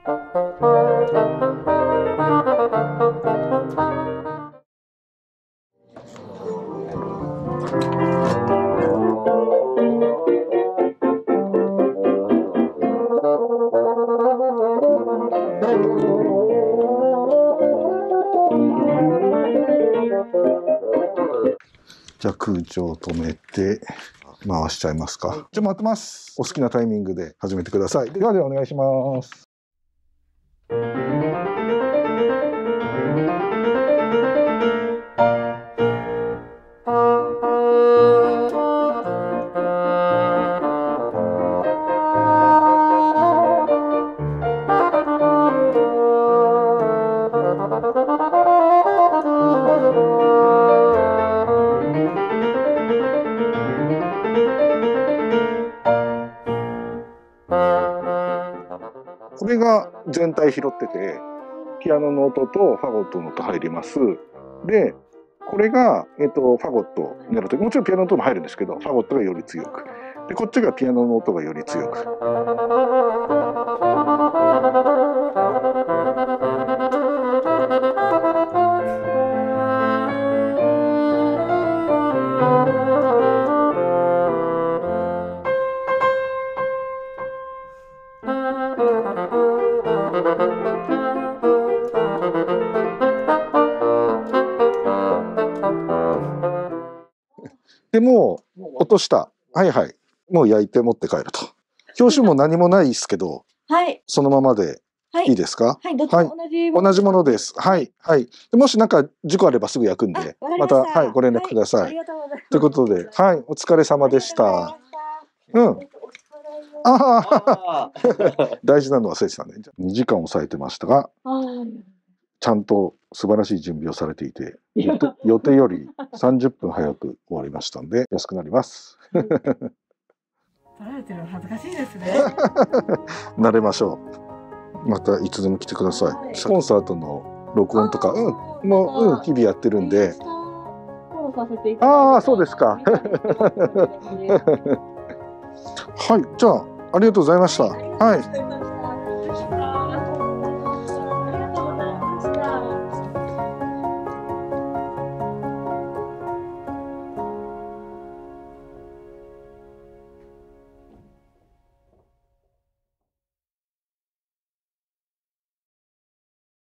じゃあ空調止めて回しちゃいますか。じゃあ待ってます。お好きなタイミングで始めてください。ではお願いします。これが全体拾ってて、ピアノの音とファゴットの音入ります。で、これが、ファゴットになるとき、もちろんピアノの音も入るんですけど、ファゴットがより強く。で、こっちがピアノの音がより強く。でもう落とした。はいはい。もう焼いて持って帰ると。表紙も何もないですけど、 はい。 そのままでいいですか？ はい、どっちも同じものです。はい、はい。でもしなんか事故あればすぐ焼くんで、また、はい、ご連絡ください。 ありがとうございます。 ということで、はい、お疲れ様でした。うん。ああ、大事なの忘れてたね。2時間抑えてましたが、ちゃんと素晴らしい準備をされていて、予定より30分早く終わりましたんで、安くなります。 撮られてるの恥ずかしいですね。 慣れましょう。またいつでも来てください。コンサートの録音とか、もう、日々やってるんで。ああ、そうですか。はい、じゃあ、ありがとうございました。はい。